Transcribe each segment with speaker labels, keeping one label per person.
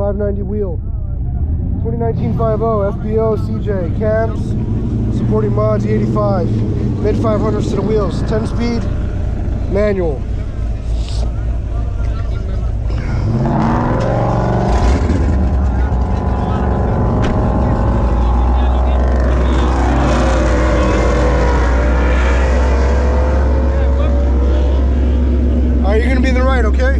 Speaker 1: 590 wheel. 2019 5.0 FBO CJ cams, supporting mods E85. Mid 500s to the wheels. 10 speed, manual. Alright, you're gonna be in the right, okay?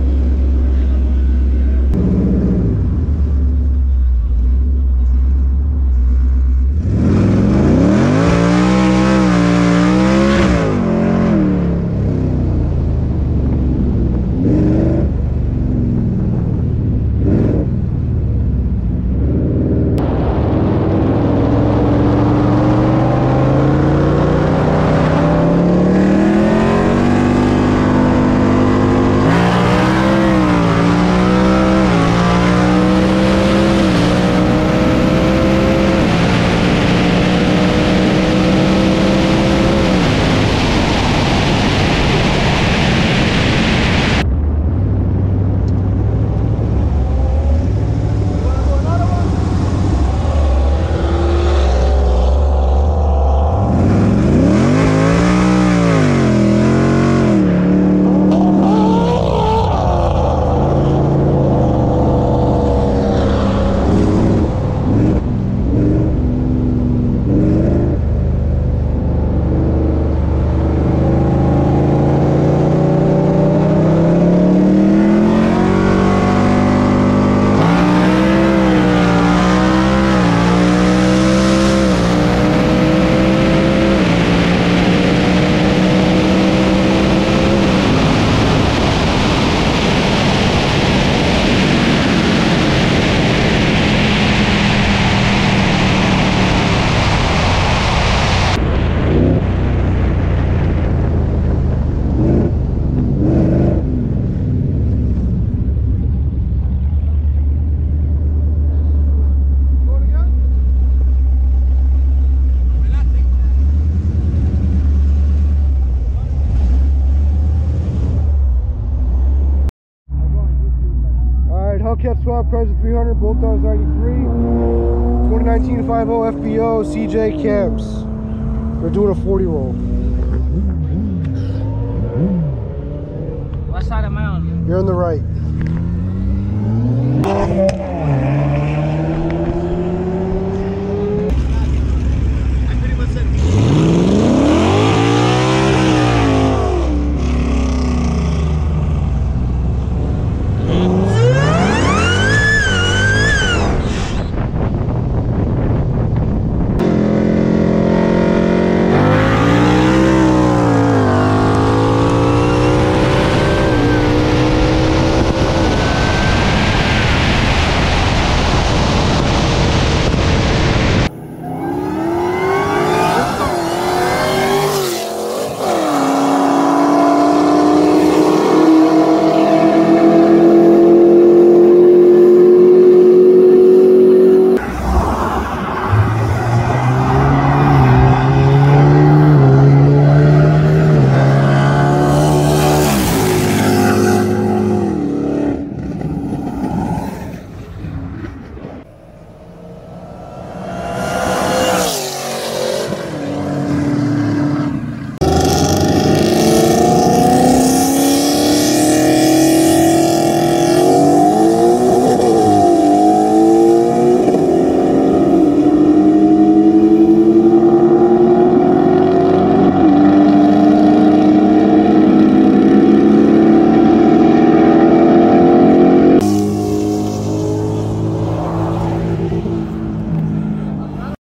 Speaker 1: Hellcat swap, price of 300, bolt down 93. 2019 5.0 FBO CJ cams. We're doing a 40 roll.
Speaker 2: What side am I on?
Speaker 1: You're on the right.